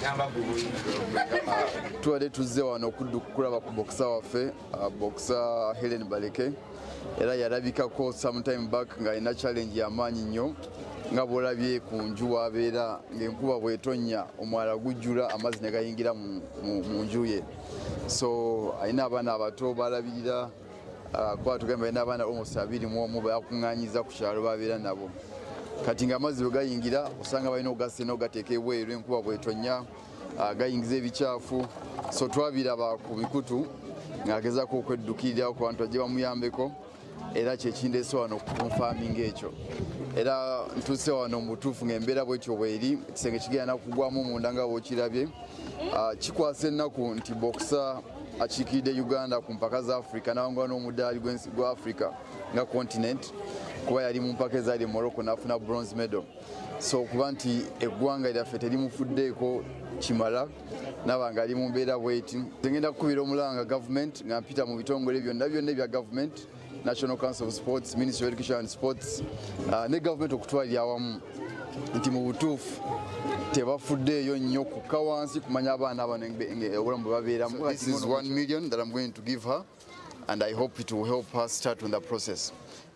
tuwadde tuzze wano okulaba ku boxer waffe boxer Helen Baleke era yalabikako sometime back ng'alina challenge y'amaanyi nnyo nga bw'olabye ku nju w'abeera ng'enkuba bw'etonnya omwala gujjula amazzi ne gayingira mu nju ye. So alina abaana abato balabirira kuba tugamba alina abaana almost 21 bakuŋŋaanyiza ku kyalo babeera nabo. Kati ng'amazzi bwe gayingira osanga balina ogassa n'ogateeka ebweru enkuba bw'etonnya gayingiza ebicaafu. So twabiraba ku mikutu ng'agezaako okweddukirira ku bantu bajje bamuyambeko era kyekindeese wano okukonfaminga ekyo. Era ntuuse wano mu butuufu ng'embeera bw'ekyo bw'eri ekisenge kigenda kugwamu munda nga bw'okirabye. Kikwasa ennaku nti boxer akiikiridde Uganda ku mpaka za Africa n'awangula n'omudaali gwa Africa nga continent kuba yali mu mpaka ezaali Morocco n'afuna bronze medal. So kuba nti eggwanga lyaffe terimufuddeeko kimala nabanga ali mu mbeera bw'eti. Ngenda kukubira omulanga government nga mpita mu bitongole byonna ebya government, National Council of Sports, Ministry of Education and Sports, ne government okutwalira awamu nti mu butuufu tebafuddeeyo nnyo kukka wansi kumanya abaana bano obulamu bwe babeeramu. This is $1 million that I'm going to give her and I hope it will help her start on the process.